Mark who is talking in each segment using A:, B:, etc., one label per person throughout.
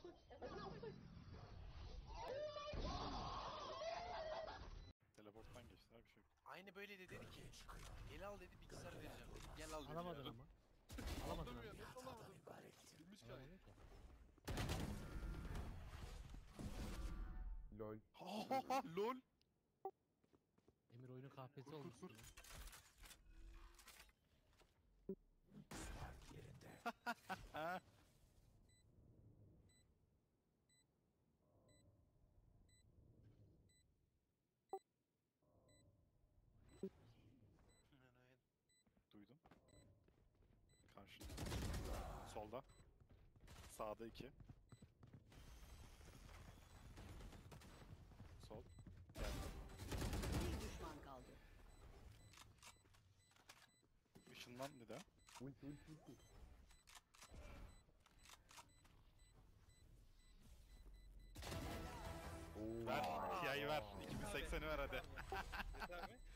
A: Teleporttan geçti abi bir şey yok.
B: Aynı böyle de dedi ki gel al dedi bilgisayar vereceğim dedi. Gel al dedi.
C: Alamadın
B: ya.
C: ama. Alamadın ama.
B: Nasıl alamadım? Bilmiş ki.
C: Alamadın ki.
D: Lol.
A: LOL.
C: Emir oyunun kahpesi olmuşsun ya.
A: Ha. Duydum. Karşı. Solda. Sağda 2. Sol. Geldi.
E: Bir düşman kaldı.
A: Işınlan bir daha.
D: Ulti.
A: Ver. Yayı ver. 2080'i ver hadi.
B: Yeter mi?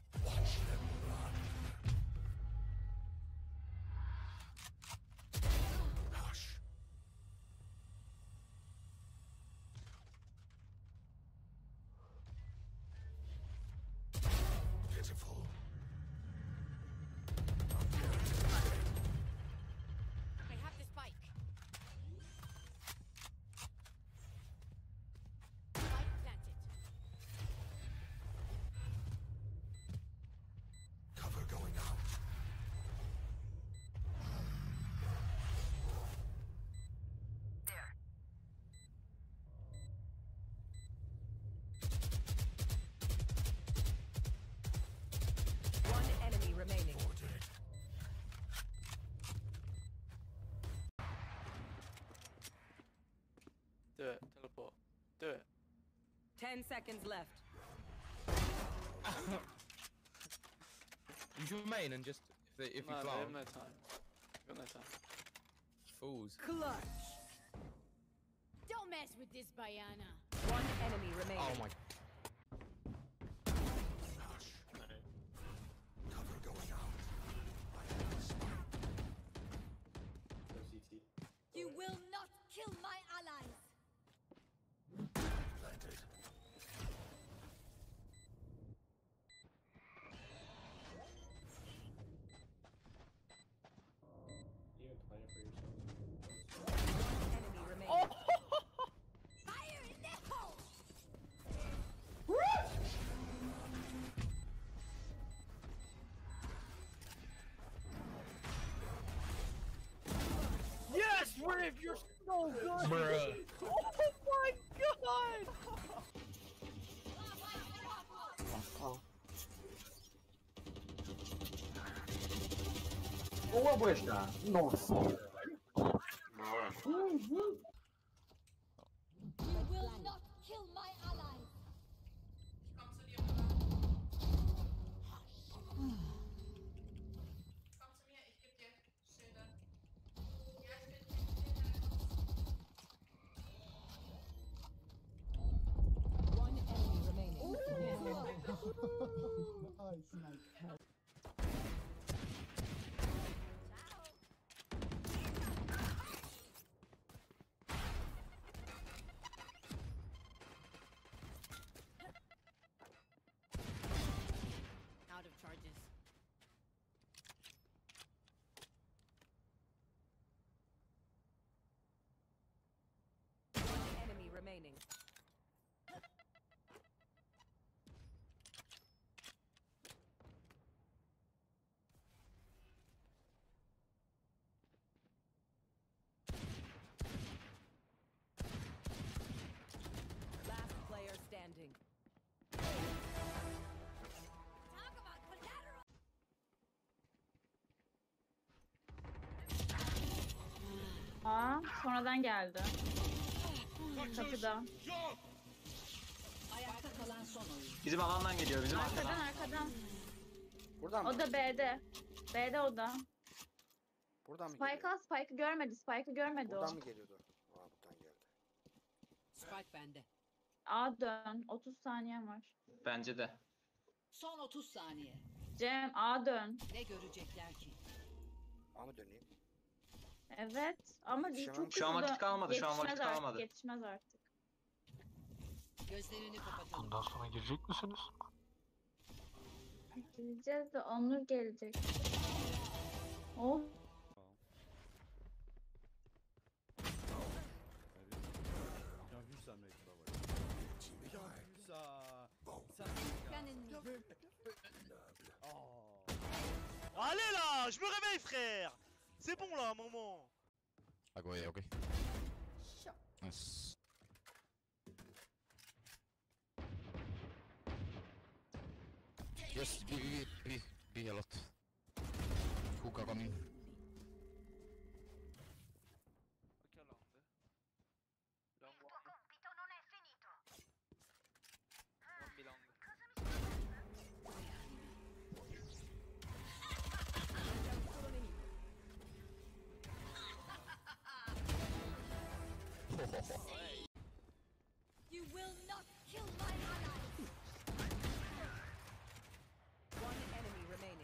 E: I have the spike. Spike planted.
F: Cover going out. There.
E: One enemy remaining.
B: Do it. Teleport. Do it.
E: 10 seconds left.
G: You should main and just if you plant.
B: No time. Got no time.
G: Fools.
E: Clutch.
H: Don't mess with this Bayana.
E: One enemy remaining.
G: Oh my.
F: Cover going out.
H: You will not kill my allies.
F: Planted.
E: Enemy remaining.
H: Fire in the hole.
C: Yes, Riv, you're so good.
G: Bruh.
C: Oh my god.
D: Boa buesta! Nossa!
H: You will not kill my allies.
E: One enemy remaining.
H: Out of charges.
E: One enemy remaining. Last player standing.
H: Talk about collateral.
I: Aa, sonradan geldi. Kapıda.
E: Ayakta kalan son oyun.
J: Bizim alandan geliyor, bizim
I: Arkadan arkadan.
J: Buradan
I: O da B'de. B'de o da.
J: Buradan mı
I: Spike al, Spike'ı görmedi. Spike'ı görmedi o.
J: geliyordu? Aa, buradan geldi.
E: Spike bende.
I: A dön. 30 saniyen var.
J: Bence de.
E: Son 30 saniye.
I: Cem A dön.
E: Ne görecekler ki?
J: Ama döneyim.
I: Evet ama
J: Yetişemem.
I: çok
J: Şu an
I: hızlı
J: vakit kalmadı, şu an vakit
I: yetişmez artık,
J: kalmadı.
I: Yetişmez artık.
E: Gözlerini kapatalım.
D: Bundan sonra girecek misiniz?
I: Gideceğiz de Onur gelecek. Oh.
B: Allez là, je me réveille frère. C'est bon là, un moment.
A: I go, yeah, okay. Nice. Yes, be a lot. Hookah coming.
B: Ok, long. Long one. One be long.
H: You will not kill my allies.
E: One enemy remaining.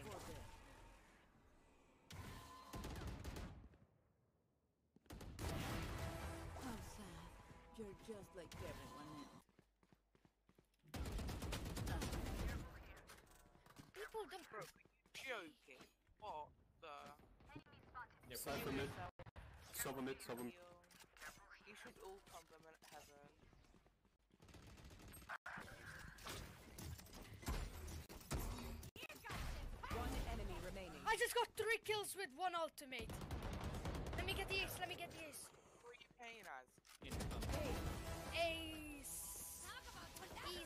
H: How sad. You're just like everyone else. People don't
B: Joking. What the?
G: Cypher mid. Sober mid, sober mid.
B: You should all compliment Heaven.
E: One enemy remaining.
H: I just got 3 kills with 1 ultimate. Let me get the ace, let me get the ace.
B: What are you paying as?
H: Ace. Easy.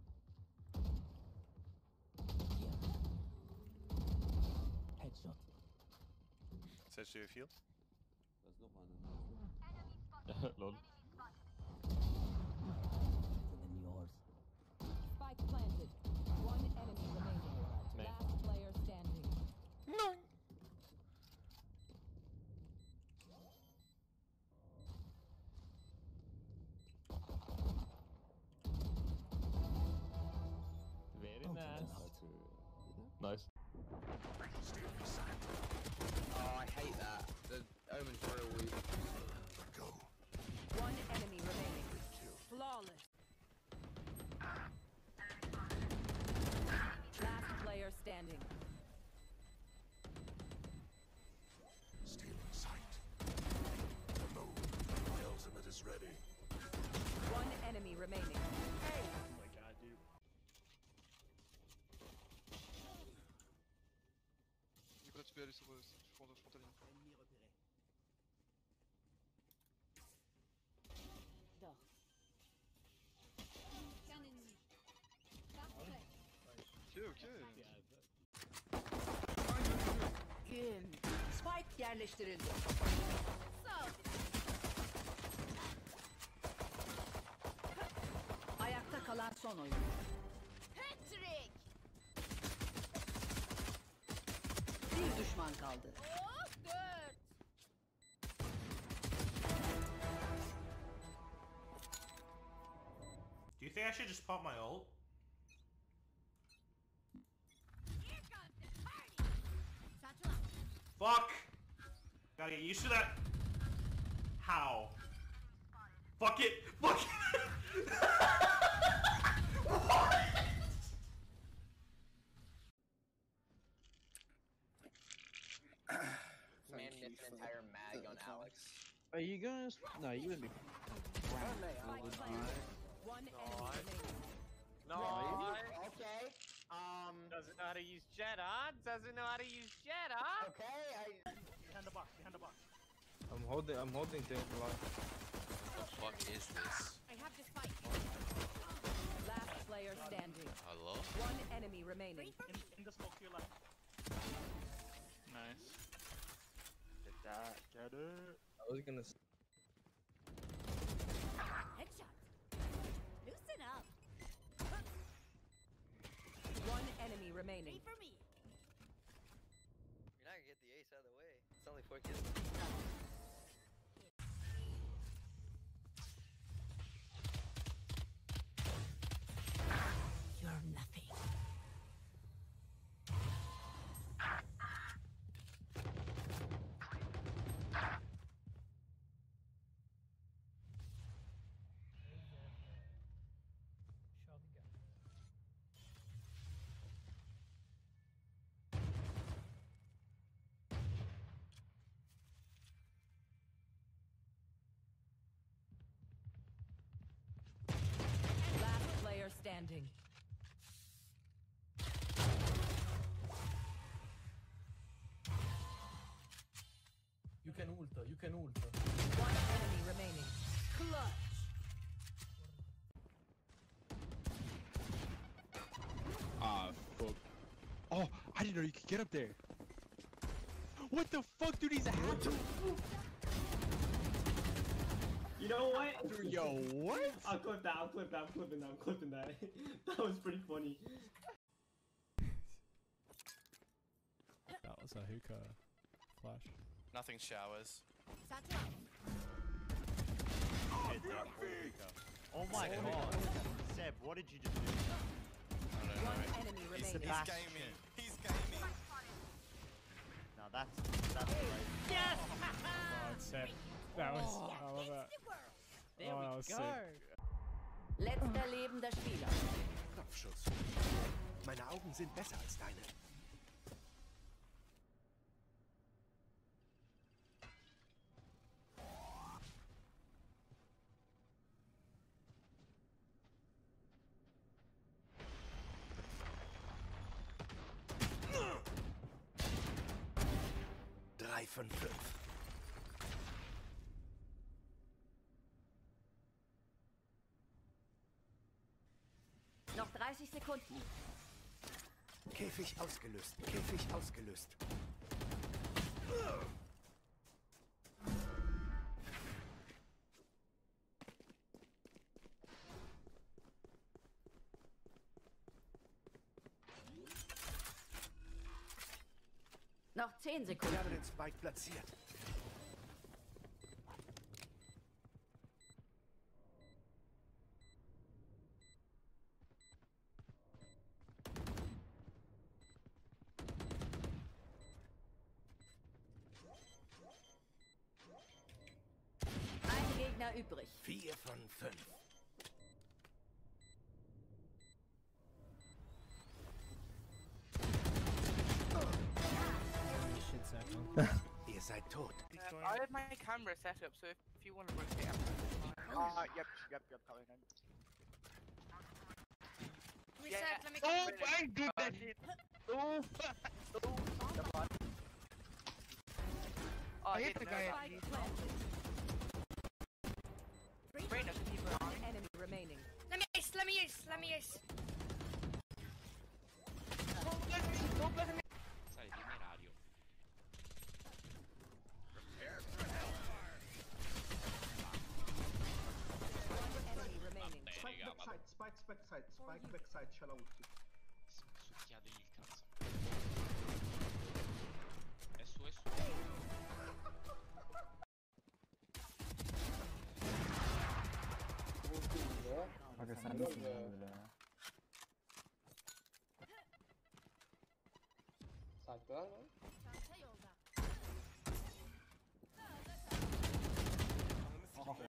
D: Headshot.
A: Sage, do you feel?
D: Lol. And yours.
E: Spike planted. One enemy remaining. Last player standing.
H: No.
D: Very nice. Nice.
G: Oh, I hate that. The Omen's real weak.
F: Go.
E: One enemy remaining. Flawless. Last player standing.
F: Still in sight. Reload. My ultimate is ready.
E: One enemy remaining.
B: Nicolas, tu peux aller sur frontalier.
H: Dors. Qu'un ennemi. Parfait.
B: Ok.
E: Spike yerleştirildi. Ayakta kalan son oyun.
H: Patrick.
E: Bir düşman kaldı.
H: Oh, 4.
K: Do you think I should just pop my ult?
H: Here comes the party. Satchel up.
K: Fuck! Gotta get used to that. How? Fuck it! Fuck it! What?
G: Man missed an entire mag on Alex.
J: Are you gonna? No, you wouldn't be.
E: One enemy remaining.
J: No.
G: Okay.
J: Doesn't know how to use Jet, huh? Doesn't know how to use Jet, huh?
G: Okay.
K: Behind the box, behind the box.
G: I'm holding things a lot.
B: What the fuck is this?
H: I have this fight.
E: Last player standing.
B: Hello?
E: One enemy remaining.
K: In the smoke to your left. Nice.
J: Get that. Get it.
G: I was gonna.
H: Headshot. Loosen up.
E: One enemy remaining.
H: Wait for me.
J: You're not gonna get the ace out of the way. It's only 4 kills.
E: You're nothing. standing.
G: You can ult, you can ult.
E: One enemy remaining. Clutch.
A: Ah, fuck. Oh, I didn't know you could get up there. What the fuck, dude? He's a hacker.
K: You know what?
A: Yo, what?
K: I'll clip that, I'm clipping that. That was pretty funny.
L: That was a hookah flash.
A: Nothing showers.
B: Oh my god. Seb, what did you just do?
A: I don't know.
E: One enemy
A: He's
E: remaining.
A: gaming. He's gaming.
B: Now that's great. Yes!
L: Oh, Seb. That was. I love that.
B: There
L: Oh,
B: we
L: that was
B: go.
L: sick.
E: Letzter lebender Spieler.
F: Kopfschuss. Meine Augen sind besser als deine. Drei von 5.
E: Noch 30 Sekunden.
F: Käfig ausgelöst. Käfig ausgelöst.
E: Noch 10
F: Ich
E: Sekunden.
F: habe den Spike platziert.
E: Ein Gegner übrig.
F: 4 von 5.
L: Shit, Seb.
F: Ihr seid tot.
J: I have my camera set up, so if you want to rotate
K: Yep, coming in.
H: Reset, let me
J: Oh,
H: get
J: I did that shit! Oh, I hit the guy.
E: Spike planted.
J: Brain of people.
E: One enemy remaining.
H: Let me ace.
J: Sai, temerario.
E: Enemy remaining.
K: Spike backside, shallow ulti.
J: Succhiate il cazzo. È su.
D: Aga sen misin böyle?
K: Site'dalar mı?